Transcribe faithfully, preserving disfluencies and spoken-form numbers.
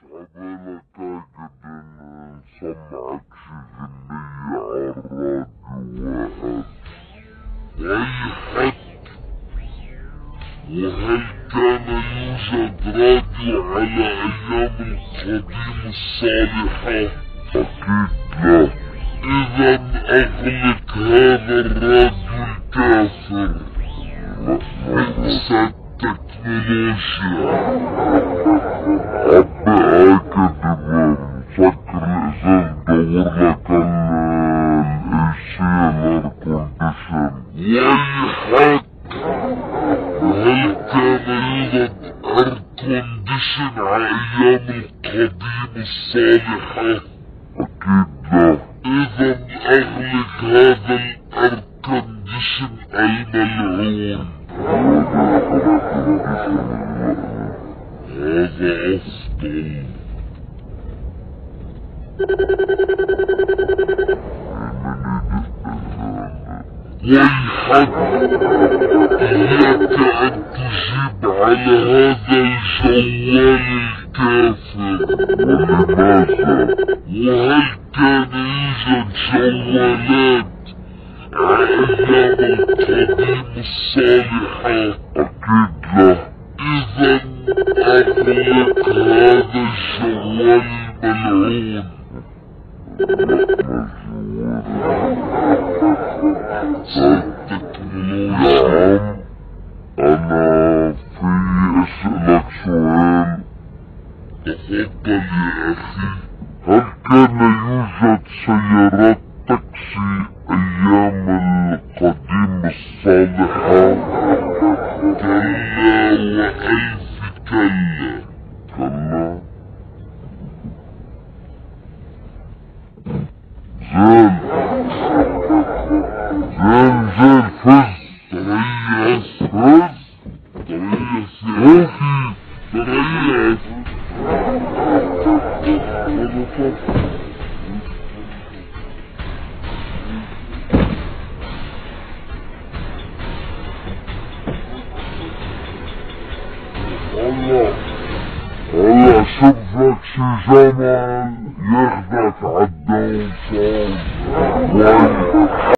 عبالك قاعد نسمعك شي غنية عالراديو واحد ويحك. وهل كان يوجد راديو على أيام القديم الصالحة؟ أكيد لا. إذا أغلق هذا الراديو الكافر. بئس التكنولوجيا. عبي هيك مسكر الإزاز دور لك الإيسي الإير كونديشن. ويحك. وهل كان يوجد إير كونديشن على أيام القديم الصالحة؟ أكيد لا. إذا أغلق هذا الإير كونديشن الملعون. هذا أفضل. ويحك. إياك أن تجيب على هذا الجوال الكافر. ولماذا؟ وهل كان يوجد جوالات على أيام القديم الصالحة؟ أكيد لا. إذا أغلق هذا الجوال الملعون. التكنولوجيا. أنا في أسألك سؤال. تفضل يا أخي. هل كان يوجد سيارات تاكسي أيام القديم الصالحة؟ كلا وألف كلا. كلا. زين زين زين فز. تريس فز. تريس يا أخي. تريس. والله والله شوف لك شي جمل ياخدك عالدوام.